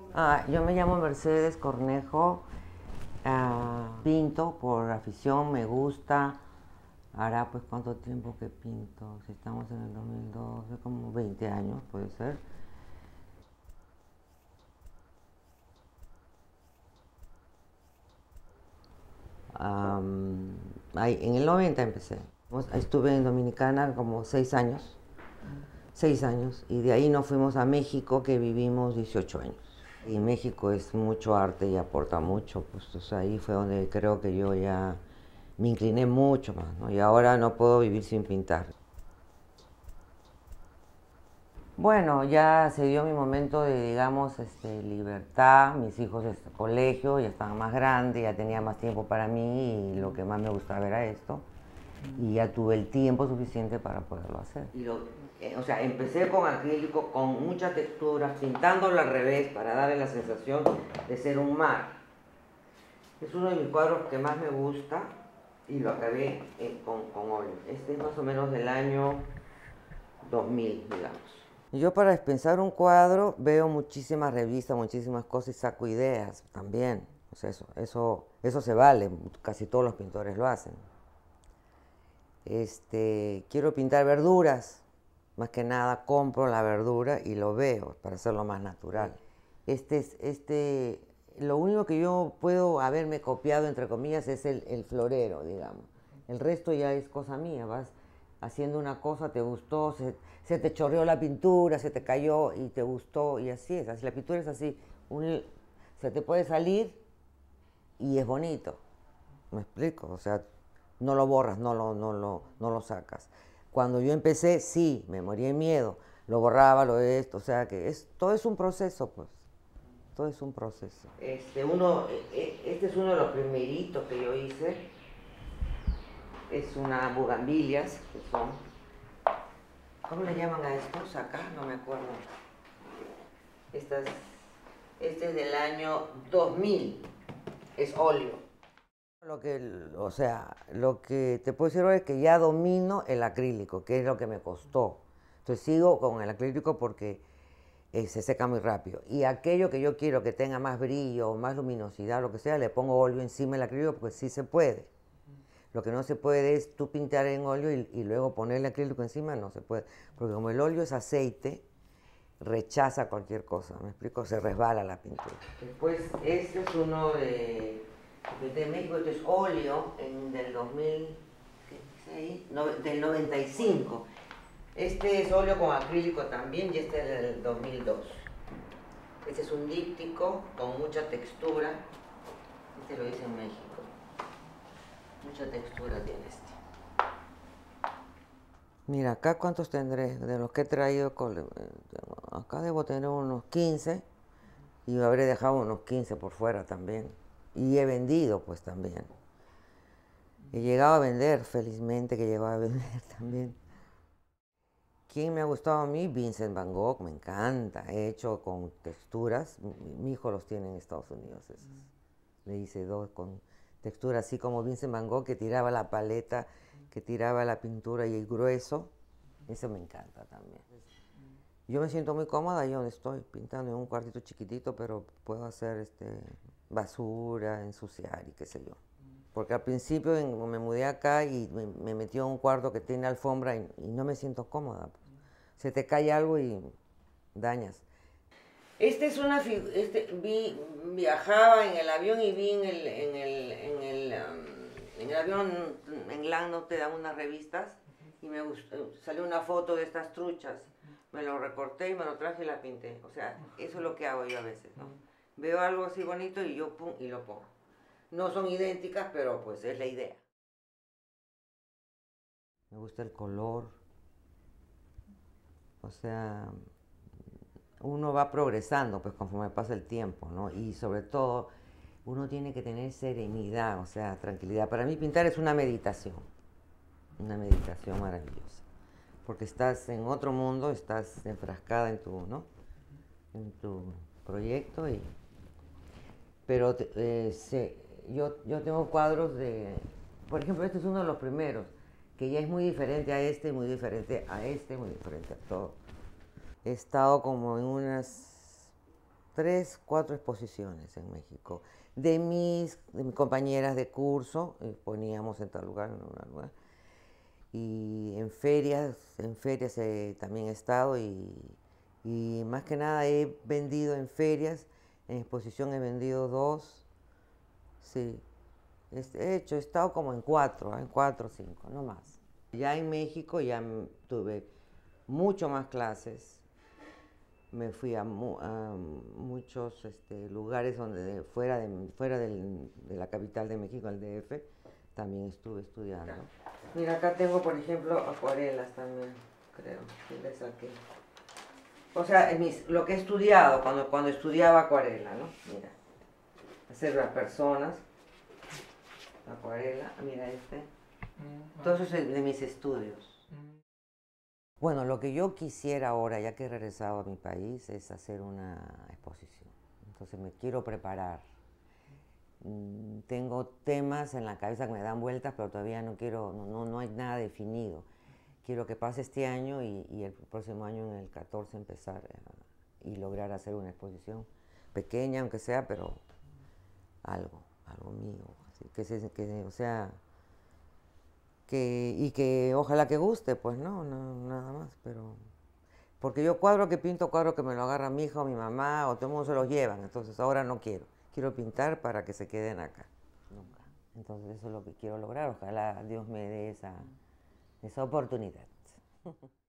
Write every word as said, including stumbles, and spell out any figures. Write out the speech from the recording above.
Ah, yo me llamo Mercedes Cornejo, ah, pinto por afición, me gusta. Hará pues cuánto tiempo que pinto, si estamos en el dos mil doce, como veinte años puede ser. Am, ahí, en el noventa empecé. Pues, estuve en Dominicana como seis años, seis años, y de ahí nos fuimos a México, que vivimos dieciocho años. Y México es mucho arte y aporta mucho, pues o sea, ahí fue donde creo que yo ya me incliné mucho más, ¿no? Y ahora no puedo vivir sin pintar. Bueno, ya se dio mi momento de, digamos, este, libertad. Mis hijos en el colegio ya estaban más grandes, ya tenía más tiempo para mí y lo que más me gustaba era esto. Y ya tuve el tiempo suficiente para poderlo hacer. Y lo, eh, o sea, empecé con acrílico, con muchas texturas, pintándolo al revés para darle la sensación de ser un mar. Es uno de mis cuadros que más me gusta y lo acabé eh, con, con óleo. Este es más o menos del año dos mil, digamos. Yo para pensar un cuadro veo muchísimas revistas, muchísimas cosas y saco ideas también. O sea, eso, eso, eso se vale, casi todos los pintores lo hacen. Este, quiero pintar verduras, más que nada compro la verdura y lo veo para hacerlo más natural. Este es, este, lo único que yo puedo haberme copiado, entre comillas, es el, el florero, digamos. El resto ya es cosa mía, vas haciendo una cosa, te gustó, se, se te chorreó la pintura, se te cayó y te gustó, y así es, así, la pintura es así, un, se te puede salir y es bonito. ¿Me explico? O sea, no lo borras, no lo, no lo, no lo sacas. Cuando yo empecé, sí, me moría de miedo. Lo borraba, lo esto, o sea que es, todo es un proceso, pues. Todo es un proceso. Este, uno, este es uno de los primeritos que yo hice. Es una bugambilias, que son. ¿Cómo le llaman a estos acá? No me acuerdo. Estas, este es del año dos mil. Es óleo. Lo que, o sea, lo que te puedo decir ahora es que ya domino el acrílico, que es lo que me costó. Entonces sigo con el acrílico porque eh, se seca muy rápido. Y aquello que yo quiero que tenga más brillo, más luminosidad, lo que sea, le pongo óleo encima del acrílico porque sí se puede. Lo que no se puede es tú pintar en óleo y, y luego ponerle acrílico encima, no se puede. Porque como el óleo es aceite, rechaza cualquier cosa, ¿me explico? Se resbala la pintura. Después, este es uno de, de México, este es óleo en, del dos mil, ¿qué dice ahí? No, del noventa y cinco. Este es óleo con acrílico también y este es del dos mil dos. Este es un díptico con mucha textura. Este lo hice en México. Mucha textura tiene este. Mira, acá cuántos tendré de los que he traído. Acá debo tener unos quince y habré dejado unos quince por fuera también. Y he vendido pues también. He llegado a vender, felizmente que he llegado a vender también. ¿Quién me ha gustado a mí? Vincent Van Gogh, me encanta. He hecho con texturas. Mi, mi hijo los tiene en Estados Unidos esos. Le hice dos con texturas así como Vincent Van Gogh, que tiraba la paleta, que tiraba la pintura y el grueso. Eso me encanta también. Yo me siento muy cómoda ahí donde estoy, pintando en un cuartito chiquitito, pero puedo hacer este, basura, ensuciar y qué sé yo. Porque al principio en, me mudé acá y me, me metí en un cuarto que tiene alfombra y, y no me siento cómoda. Pues. Se te cae algo y dañas. Este es una figura, este, vi, viajaba en el avión y vi en el, en el, en el, um, en el avión, en LAN no te dan unas revistas y me gustó, salió una foto de estas truchas. Me lo recorté y me lo traje y la pinté. O sea, eso es lo que hago yo a veces, ¿no? Veo algo así bonito y yo pum y lo pongo. No son idénticas, pero pues es la idea. Me gusta el color. O sea, uno va progresando pues conforme pasa el tiempo, ¿no? Y sobre todo uno tiene que tener serenidad, o sea, tranquilidad. Para mí pintar es una meditación, una meditación maravillosa, porque estás en otro mundo, estás enfrascada en tu, ¿no? En tu proyecto y... Pero eh, se, yo, yo tengo cuadros de, por ejemplo, este es uno de los primeros, que ya es muy diferente a este, muy diferente a este, muy diferente a todo. He estado como en unas tres, cuatro exposiciones en México. De mis, de mis compañeras de curso, eh, poníamos en tal lugar, en un lugar. Y en ferias, en ferias eh, también he estado y, y más que nada he vendido en ferias, en exposición he vendido dos, sí. He hecho, he estado como en cuatro, en cuatro o cinco, no más. Ya en México ya tuve mucho más clases. Me fui a, mu a muchos este, lugares donde de, fuera, de, fuera del, de la capital de México, el D F, también estuve estudiando. Mira, acá tengo, por ejemplo, acuarelas también, creo, que le saqué. O sea, en mis, lo que he estudiado cuando, cuando estudiaba acuarela, ¿no? Mira, hacer las personas, acuarela, mira este. Todo eso es de mis estudios. Bueno, lo que yo quisiera ahora, ya que he regresado a mi país, es hacer una exposición. Entonces me quiero preparar. Mm, tengo temas en la cabeza que me dan vueltas, pero todavía no quiero, no, no, no hay nada definido. Quiero que pase este año y, y el próximo año, en el catorce, empezar a, y lograr hacer una exposición pequeña, aunque sea, pero algo, algo mío. Así que, se, que o sea, que, y que ojalá que guste, pues no, no, nada más, pero... Porque yo cuadro que pinto, cuadro que me lo agarra mi hijo, mi mamá, o todo el mundo se los llevan, entonces ahora no quiero. Quiero pintar para que se queden acá, nunca. Entonces eso es lo que quiero lograr, ojalá Dios me dé esa, esa oportunidad.